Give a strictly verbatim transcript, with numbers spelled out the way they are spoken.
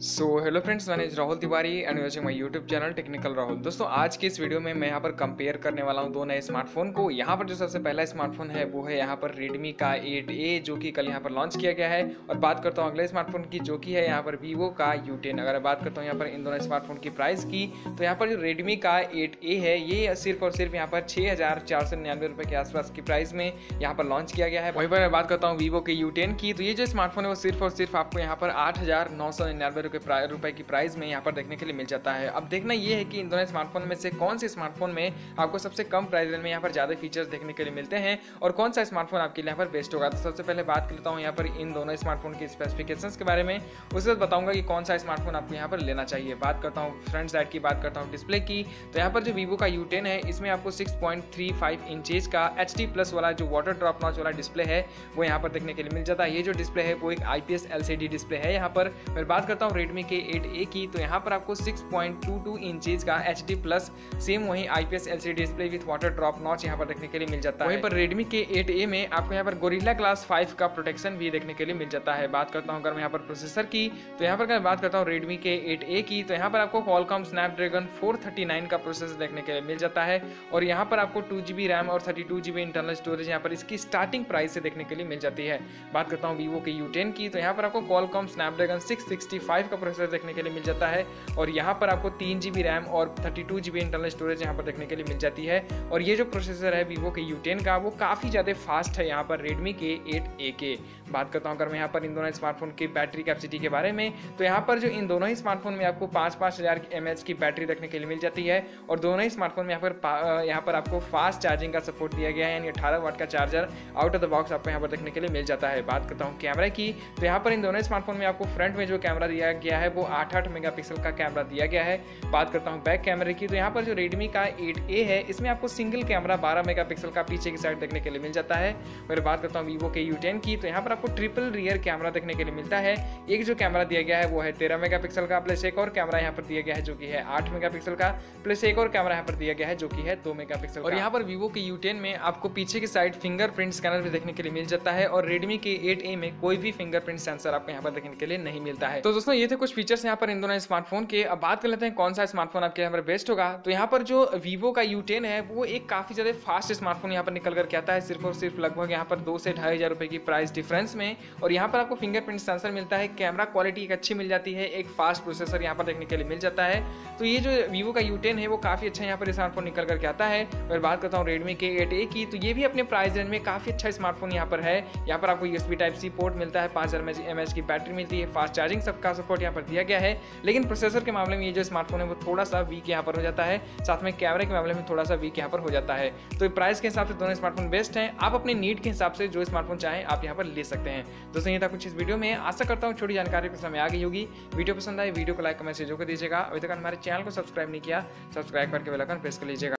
सो hello friends, मैंने Rahul Tiwari and watching my YouTube channel technical Rahul. दोस्तों, आज की इस वीडियो में मैं यहाँ पर कंपेयर करने वाला हूँ दो नए स्मार्टफोन को। यहाँ पर जो सबसे पहला स्मार्टफोन है वो है यहाँ पर रेडमी का एट ए, जो कि कल यहाँ पर लॉन्च किया गया है। और बात करता हूँ अगले स्मार्टफोन की, जो कि है यहाँ पर वीवो का यू टेन। अगर बात करता हूँ यहाँ पर इन दोनों स्मार्टफोन की प्राइस की, तो यहाँ पर जो रेडमी का एट ए है ये सिर्फ और सिर्फ यहाँ पर छः हज़ार चार सौ निन्यानवे रुपये के आसपास की प्राइस में यहाँ पर लॉन्च किया गया है। वहीं पर बात करता हूँ वीवो के यू टेन की, तो ये जो स्मार्टफोन है वो सिर्फ और सिर्फ आपको यहाँ पर आठ हज़ार नौ सौ निन्यानवे रुपये की प्राइस में यहाँ पर देखने के लिए मिल जाता है। अब देखना ये है कि इन दोनों स्मार्टफोन में से कौन से स्मार्टफोन में आपको सबसे कम प्राइस रेंज में यहाँ पर ज़्यादा फीचर्स देखने के लिए मिलते हैं और कौन सा स्मार्टफोन आपके लिए यहाँ पर बेस्ट होगा। तो सबसे पहले बात करता हूँ यहाँ पर इन दोनों स्मार्टफोन की स्पेसिफिकेशंस के बारे में, उसके बाद बताऊंगा कि कौन सा स्मार्टफोन आपको यहाँ पर लेना चाहिए। बात करता हूँ फ्रंट साइड की, बात करता हूँ डिस्प्ले की, तो यहाँ पर जो वीवो का यू टेन है इसमें आपको six point three five inches का एच डी प्लस वाला जो वाटर ड्रॉप नॉच वाला डिस्प्ले है वो यहाँ पर देखने के लिए मिल जाता है। ये जो डिस्प्ले है वो एक I P S L C D display है। यहाँ पर मैं बात करता हूँ रेडमी के एट ए की, तो यहाँ पर आपको six point two two inches का एच डी प्लस सेम वही I P S L C D display with water drop notch यहाँ पर देखने के लिए मिल जाता है। वहीं पर रेडमी के एट ए में आपको यहाँ पर गोरिल्ला ग्लास फाइव का प्रोटेक्शन भी देखने के लिए मिल जाता है। बात करता हूँ अगर मैं यहाँ पर प्रोसेसर की, तो यहाँ पर मैं बात करता हूँ रेडमी के एट ए की, तो यहाँ पर आपको Qualcomm Snapdragon four thirty nine का प्रोसेसर देखने के लिए मिल जाता है। और यहाँ पर आपको टू जी बी रैम और thirty two G B internal storage यहाँ पर इसकी स्टार्टिंग प्राइस से देखने के लिए मिल जाती है। बात करता हूँ वीवो के यू टेन की, तो यहाँ पर आपको Qualcomm Snapdragon six sixty five का प्रोसेसर देखने के लिए मिल जाता है। और यहाँ पर आपको तीन जी बी रैम और thirty two G B internal storage यहाँ पर देखने के लिए मिल जाती है। और ये जो प्रोसेसर है वीवो के यू टेन का वो काफ़ी ज़्यादा फास्ट है यहाँ पर रेडमी के एट ए के। बात करता हूँ अगर मैं यहाँ पर इन दोनों स्मार्टफोन की बैटरी कैपेसिटी के बारे में, तो यहाँ पर जो इन दोनों ही स्मार्टफोन में आपको पाँच पाँच हज़ार एम एच की बैटरी देखने के लिए मिल जाती है। और दोनों ही स्मार्टफोन में यहाँ पर यहाँ पर आपको फास्ट चार्जिंग का सपोर्ट दिया गया है, यानी अठारह वाट का charger out of the box आपको यहाँ पर देखने के लिए मिल जाता है। बात करता हूँ कैमरा की, तो यहाँ पर इन दोनों स्मार्टफोन में आपको फ्रंट में जो कैमरा दिया गया है वो आठ आठ मेगा पिक्सल का कैमरा दिया गया है। बात करता हूँ बैक कैमरे की, तो यहाँ पर जो रेडमी का एट ए है इसमें आपको सिंगल कैमरा बारह मेगापिक्सल का पीछे की साइड देखने के लिए मिल जाता है। फिर बात करता हूँ वीवो के यू टेन की, तो यहाँ पर आपको ट्रिपल रियर कैमरा देखने के लिए मिलता है। एक जो कैमरा दिया गया है वो है तेरह मेगापिक्सल का, प्लस एक और कैमरा यहाँ पर दिया गया है जो कि है आठ मेगापिक्सल का, प्लस एक और कैमरा यहाँ पर दिया गया है जो कि है दो मेगापिक्सल का। और यहाँ पर वीवो के यू टेन में आपको पीछे की साइड फिंगरप्रिंट स्कैनर भी देखने के लिए मिल जाता है। और रेडमी के एट ए में कोई भी फिंगरप्रिंट सेंसर आपको यहाँ पर देखने के लिए नहीं मिलता है। तो दोस्तों, ये थे कुछ फीचर्स यहाँ पर इन दोनों स्मार्टफोन के। अब बात कर लेते हैं कौन सा स्मार्टफोन आपके यहाँ पर बेस्ट होगा। तो यहाँ पर जो वीवो का यू टेन है वो एक काफी ज्यादा फास्ट स्मार्टफोन यहाँ पर निकल करके आता है, सिर्फ और सिर्फ लगभग यहाँ पर दो से ढाई हजार रुपए की प्राइस डिफरेंस में। और यहाँ पर आपको फिंगरप्रिंट सेंसर मिलता है, कैमरा क्वालिटी एक अच्छी मिल जाती है, एक फास्ट प्रोसेसर यहाँ पर देखने के लिए मिल जाता है। तो ये जो वीवो का यू टेन है वो काफी अच्छा यहाँ पर स्मार्टफोन निकल करके आता है। और बात करता हूँ रेडमी के एट ए की, तो ये भी अपने प्राइस रेंज में काफी अच्छा स्मार्टफोन यहाँ पर है। यहाँ पर आपको यूएसबी टाइप सी पोर्ट मिलता है, पाँच हजार एम एच की बैटरी मिलती है, फास्ट चार्जिंग सबका सपोर्ट यहाँ पर दिया गया है। लेकिन प्रोसेसर के मामले में ये जो स्मार्टफोन है वो थोड़ा सा वीक यहाँ पर हो जाता है, साथ में कैमरे के मामले में थोड़ा सा वीक यहाँ पर हो जाता है। तो प्राइस के हिसाब से दोनों स्मार्टफोन बेस्ट हैं। आप अपने नीड के हिसाब से जो स्मार्टफोन चाहें आप यहाँ पर ले सकते हैं। दोस्तों, ये था कुछ इस वीडियो में। आशा करता हूँ छोटी जानकारी पसंद में आ गई होगी। वीडियो पसंद आए वीडियो को लाइक कमेंट से जो कर दीजिएगा। अभी तक हमारे चैनल को सब्सक्राइब नहीं किया, सब्सक्राइब करके बेल आइकन प्रेस कर लीजिएगा।